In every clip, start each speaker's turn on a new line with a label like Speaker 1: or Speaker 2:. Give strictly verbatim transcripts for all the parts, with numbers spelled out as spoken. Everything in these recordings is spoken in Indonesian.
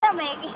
Speaker 1: Meki.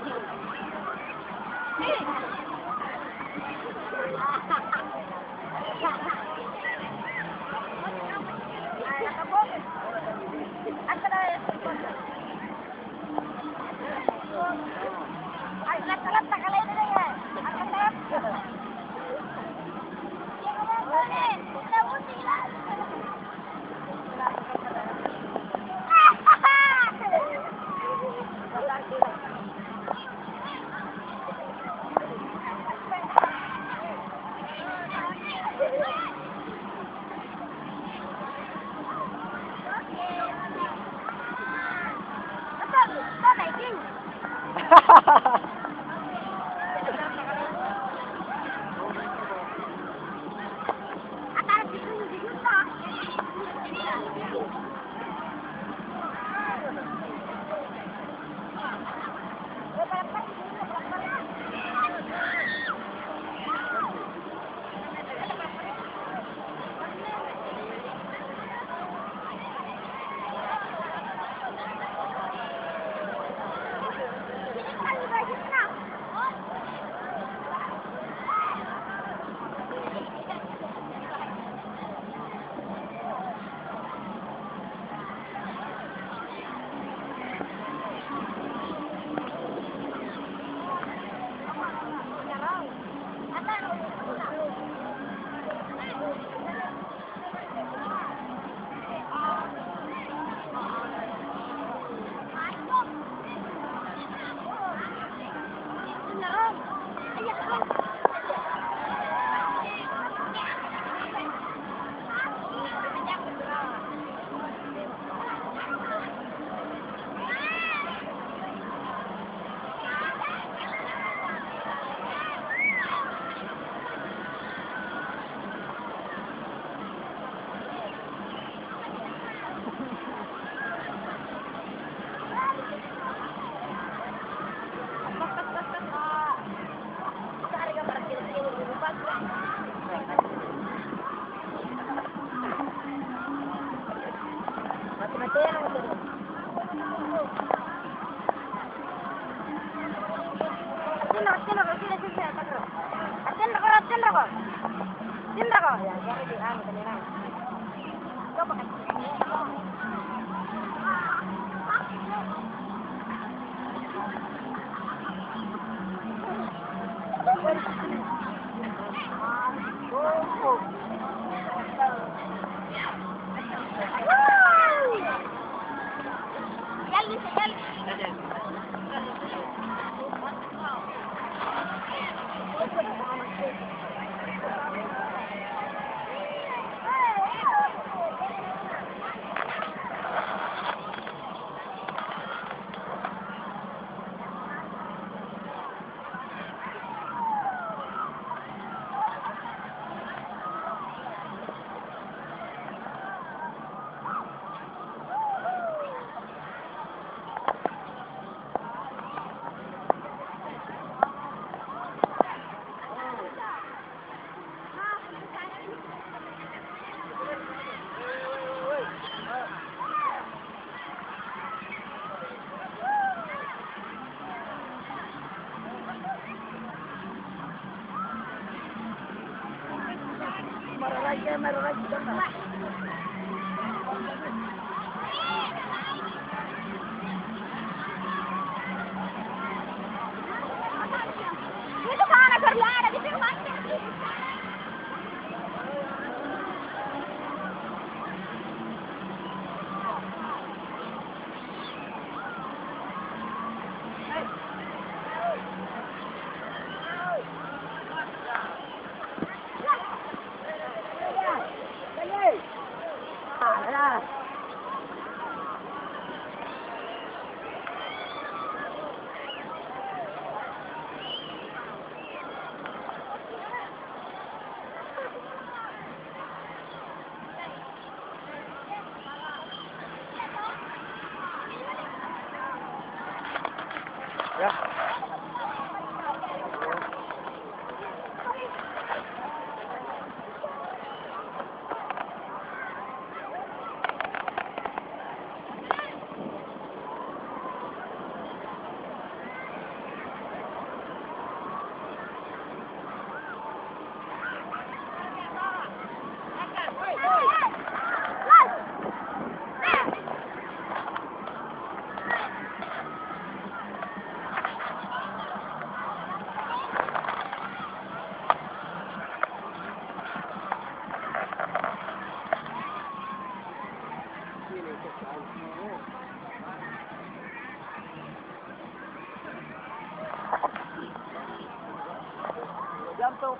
Speaker 1: ngantuk.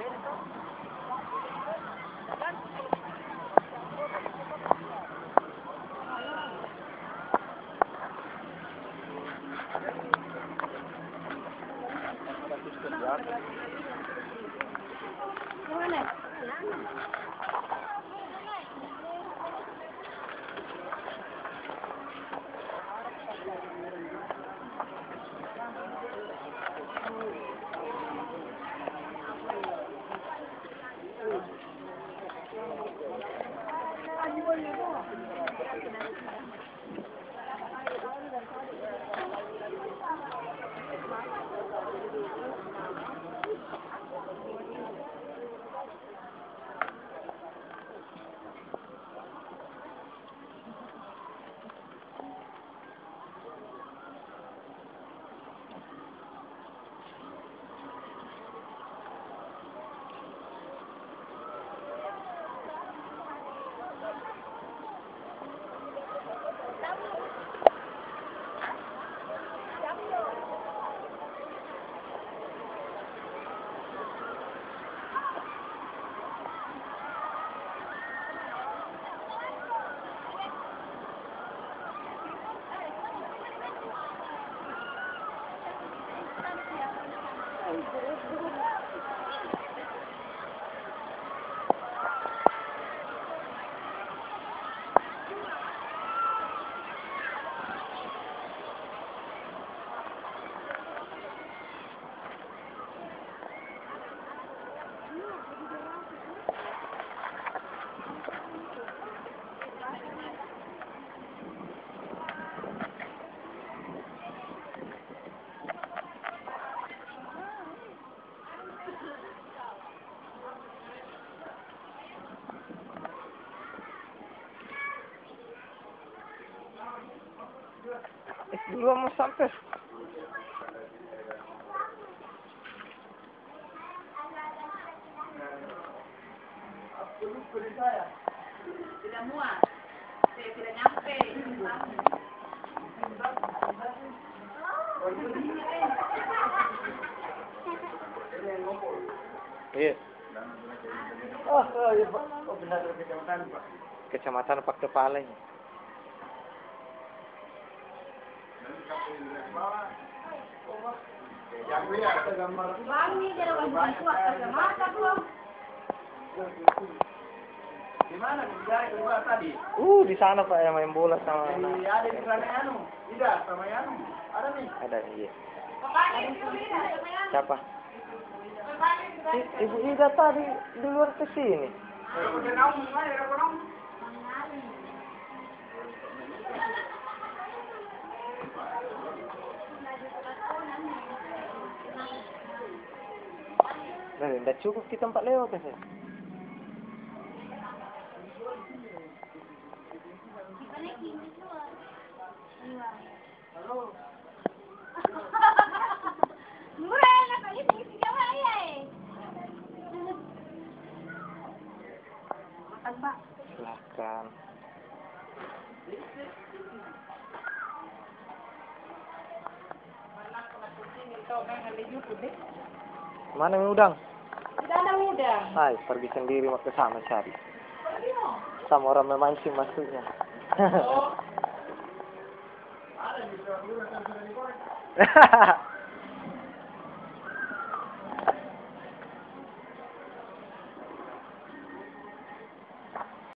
Speaker 2: Mana?
Speaker 1: Eh, dulu mau sampai.
Speaker 2: Tidak muat. Saya tidak nyampe.
Speaker 1: Iya.
Speaker 3: Oh, oh, iya, Pak. Oh, benar dari kecamatan, Pak.
Speaker 1: Kecamatan Pak Tepaleng.
Speaker 3: Yang ini ada gambar.
Speaker 2: Bang, ini dia orang bukan kuat kacamata belum.
Speaker 3: Di mana? Di jari kedua tadi.
Speaker 1: Uh, di sana Pak yang main bola sama anak.
Speaker 3: Di, ada di sana anu. Tidak, sama anu. Ada nih.
Speaker 1: Ada iya.
Speaker 2: Bapaknya itu dia.
Speaker 1: Siapa? I- Ibu Ida tadi di luar ke sini.
Speaker 3: Udah naung, mana ada naung?
Speaker 1: Nah, tidak cukup kita tempat lewat kan?
Speaker 3: Halo.
Speaker 2: Murah, nak ini sih jawab ya. Makan Pak.
Speaker 1: Silakan. Mana yang udang?
Speaker 2: Tidak ada udang.
Speaker 1: Hai, pergi sendiri mau ke sana cari. Sama orang memancing maksudnya.
Speaker 3: Ada di sana, sudah di